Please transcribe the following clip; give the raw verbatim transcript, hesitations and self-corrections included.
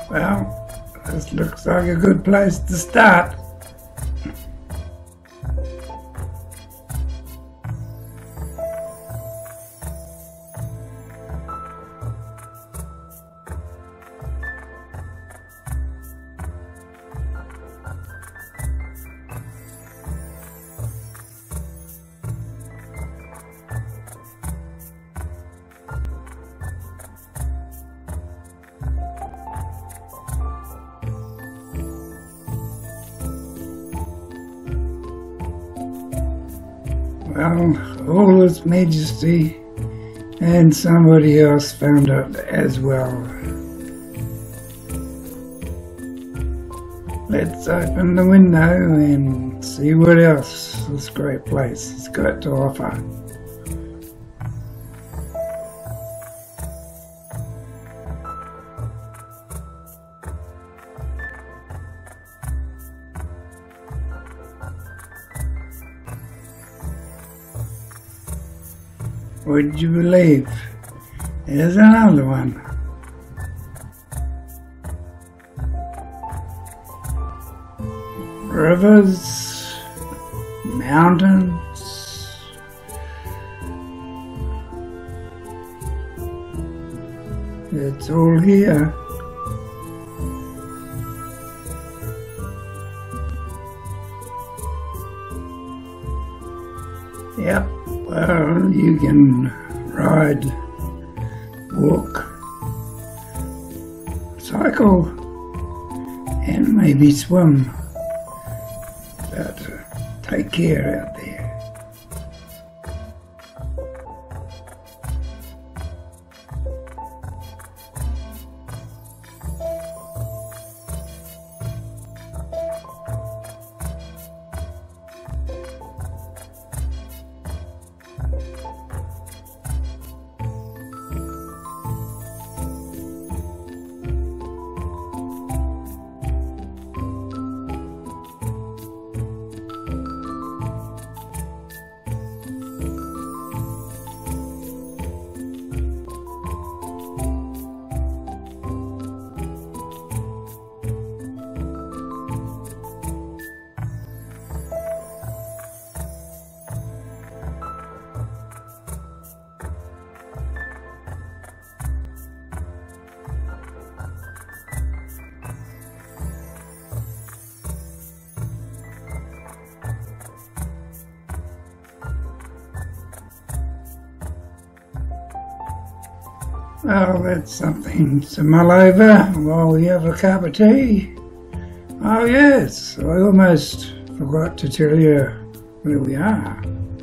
Well, this looks like a good place to start. Well, all His Majesty and somebody else found it as well. Let's open the window and see what else this great place has got to offer. Would you believe? Here's another one. Rivers, mountains, it's all here. Yep. Well, you can ride, walk, cycle, and maybe swim, but uh, take care out there. Well, that's something to mull over while we have a cup of tea. Oh yes, I almost forgot to tell you where we are.